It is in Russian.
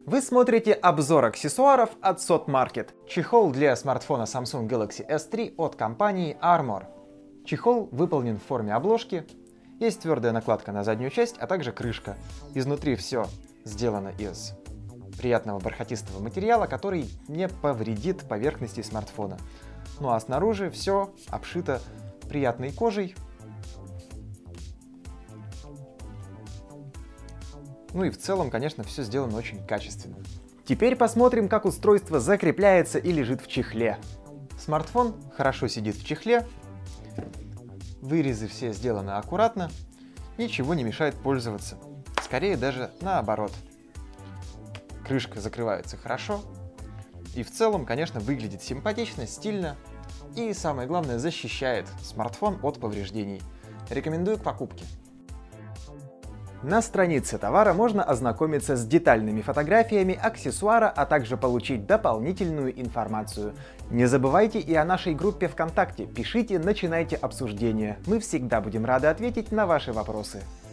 Вы смотрите обзор аксессуаров от SOT Market. Чехол для смартфона Samsung Galaxy S3 от компании Armor. Чехол выполнен в форме обложки. Есть твердая накладка на заднюю часть, а также крышка. Изнутри все сделано из приятного бархатистого материала, который не повредит поверхности смартфона. Ну а снаружи все обшито приятной кожей. Ну и в целом, конечно, все сделано очень качественно. Теперь посмотрим, как устройство закрепляется и лежит в чехле. Смартфон хорошо сидит в чехле. Вырезы все сделаны аккуратно. Ничего не мешает пользоваться. Скорее даже наоборот. Крышка закрывается хорошо. И в целом, конечно, выглядит симпатично, стильно. И самое главное, защищает смартфон от повреждений. Рекомендую к покупке. На странице товара можно ознакомиться с детальными фотографиями аксессуара, а также получить дополнительную информацию. Не забывайте и о нашей группе ВКонтакте. Пишите, начинайте обсуждение. Мы всегда будем рады ответить на ваши вопросы.